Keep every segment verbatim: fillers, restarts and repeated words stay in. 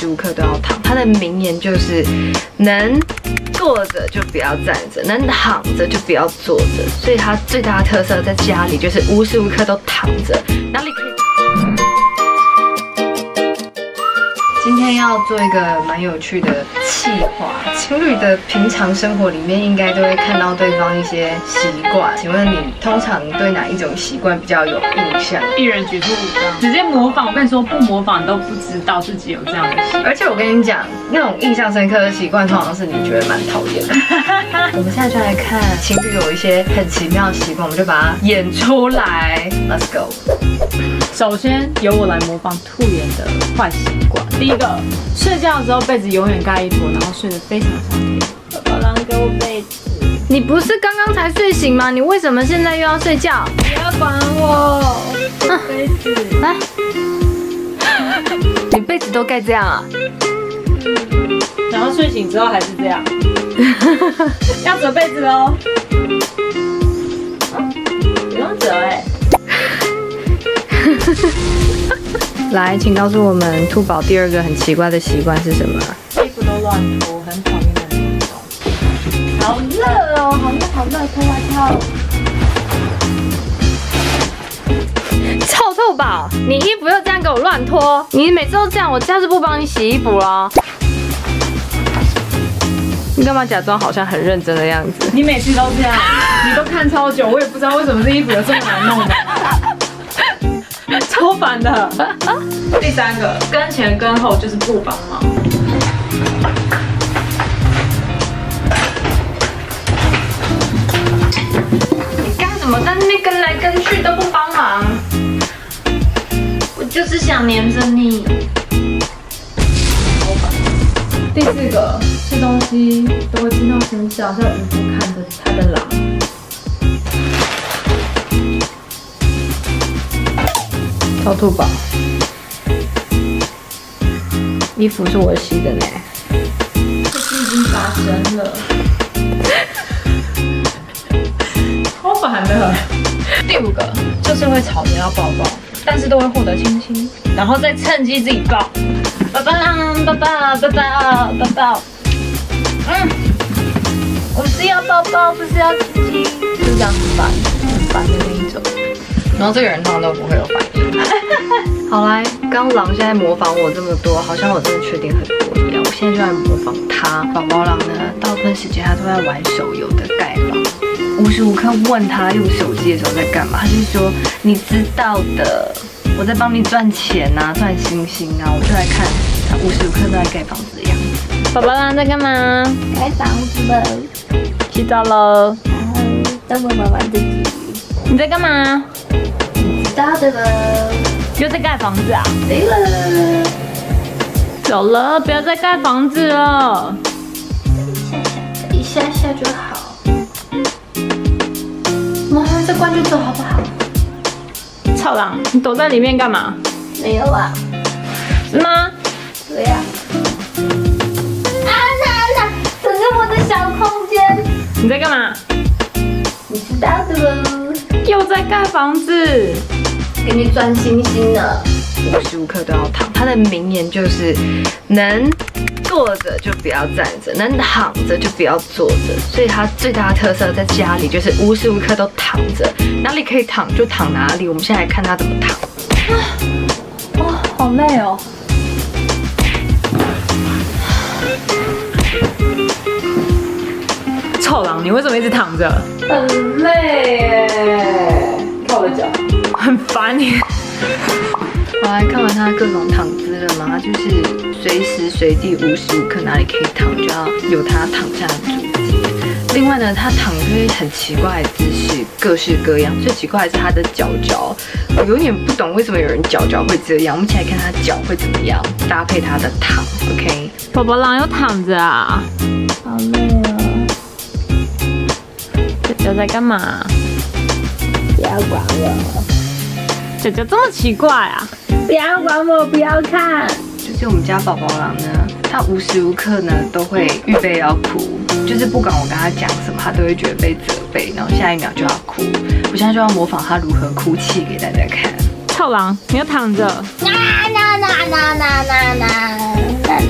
时无刻都要躺。他的名言就是能坐着就不要站着，能躺着就不要坐着。所以他最大的特色在家里就是无时无刻都躺着，哪里可以？今天要做一个蛮有趣的企划，情侣的平常生活里面应该都会看到对方一些习惯。请问你通常对哪一种习惯比较有印象？ 一人举出五张，直接模仿。我跟你说，不模仿都不知道自己有这样的习惯。 而且我跟你讲，那种印象深刻的习惯，通常是你觉得蛮讨厌的。我们现在就来看情侣有一些很奇妙的习惯，我们就把它演出来。Let's go。 首先由我来模仿兔妍的坏习惯。第一个，睡觉的时候被子永远盖一坨，然后睡得非常香甜。爸爸让给我被子。 你不是刚刚才睡醒吗？你为什么现在又要睡觉？ 不要管我，被子。 来，你被子都盖这样啊？ 然后睡醒之后还是这样。要折被子喽。不用折哎。 来，请告诉我们兔宝第二个很奇怪的习惯是什么？ 衣服都乱脱，很讨厌的那种。好热哦，好热好热，脱外套。 臭兔宝，你衣服又这样给我乱脱，你每次都这样，我下次不帮你洗衣服了。你干嘛假装好像很认真的样子？ 你每次都这样，你都看超久，我也不知道为什么这衣服有这么难弄的。超烦的。第三个，跟前跟后就是不帮忙。 你干什么在那边跟来跟去都不帮忙？我就是想黏着你。 第四个，吃东西都会听到声效，像渔夫看着他的狼。 臭兔宝，衣服是我洗的呢。 这事已经发生了，超烦的。第五个就是会吵着要抱抱，但是都会获得亲亲，然后再趁机自己抱。抱抱抱抱抱抱抱抱。嗯，我是要抱抱，不是要亲亲，就这样很烦，很烦的那一种。然后这个人通常都不会有反应。 好来，刚狼现在模仿我这么多，好像我真的缺点很多一样。我现在就在模仿他。宝宝狼呢，大部分时间他都在玩手游的盖房，无时无刻问他用手机的时候在干嘛，他就说你知道的，我在帮你赚钱啊，赚星星啊。我就来看他无时无刻都在盖房子的样子。 宝宝狼在干嘛？ 盖房子了， 洗澡喽。 然后等我玩玩自己。 你在干嘛？ 知道的了， 又在盖房子啊？ 对了， 走了，不要再盖房子了。 一下下就好。我们还在关就走好不好？ 臭狼，你躲在里面干嘛？ 没有啊。 是吗？ 对呀。啊啦啦，这是我的小空间。 你在干嘛？ 你知道的喽。 又在盖房子。 给你赚星星呢。 无时无刻都要躺。他的名言就是能坐着就不要站着，能躺着就不要坐着。所以他最大的特色在家里就是无时无刻都躺着，哪里可以躺就躺哪里。我们现在来看他怎么躺。 哇，好累哦。臭狼，你为什么一直躺着？ 很累耶。 看我的脚。很烦你。 好来看完他各种躺姿了嘛，他就是随时随地无时无刻哪里可以躺，就要有他躺下的足迹。另外呢，他躺就会很奇怪的姿势，各式各样。最奇怪的是他的脚脚，我有点不懂为什么有人脚脚会这样。我们一起来看他脚会怎么样搭配他的躺 ，OK？ 宝宝狼又躺着啊， 好累哦。 舅舅在干嘛？ 不要管我。 舅舅这么奇怪啊！ 不要管我，不要看。 就是我们家宝宝狼呢，他无时无刻呢都会预备要哭，就是不管我跟他讲什么，他都会觉得被责备，然后下一秒就要哭。我现在就要模仿他如何哭泣给大家看。 臭狼，你又躺着。 啦啦啦啦啦啦啦啦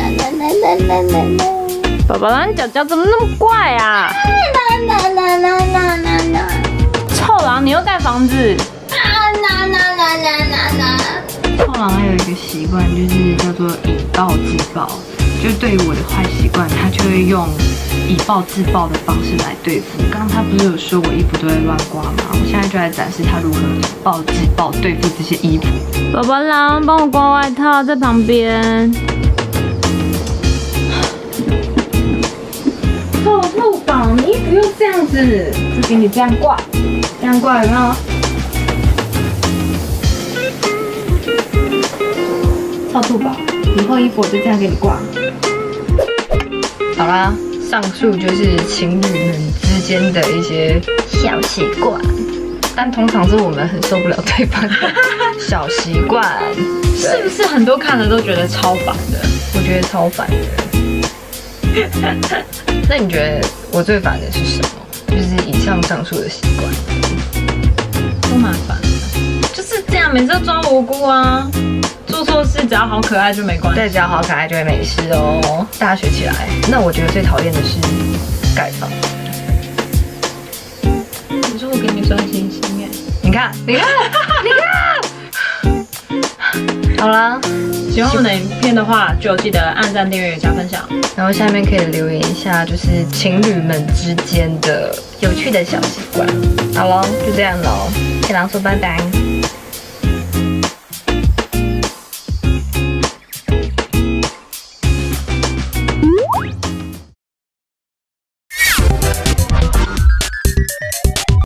宝宝狼脚脚怎么那么怪啊？臭狼，你又盖房子。 臭狼还有一个习惯，就是叫做以暴制暴，就对于我的坏习惯，他就会用以暴制暴的方式来对付。刚刚他不是有说我衣服都会乱挂吗？我现在就来展示他如何以暴制暴对付这些衣服。 宝宝狼，帮我挂外套，在旁边。臭兔宝，你衣服又这样子，就给你这样挂，这样挂有没有？臭兔宝，以后衣服我就这样给你挂。 好啦，上述就是情侣们之间的一些小习惯，但通常是我们很受不了对方的小习惯， 是不是很多看了都觉得超烦的？ 我觉得超烦的。那你觉得我最烦的是什么？就是以上上述的习惯， 都蛮烦的，就是这样，每次都装无辜啊。做错事只要好可爱就没关系， 对，只要好可爱就会没事哦。大家学起来。那我觉得最讨厌的是盖房。 你说我给你专心心哎， 你看，你看，你看。好啦， 喜欢我的影片的话，就记得按赞、订阅、加分享。 然后下面可以留言一下，就是情侣们之间的有趣的小习惯。好咯，就这样咯，跟狼说拜拜。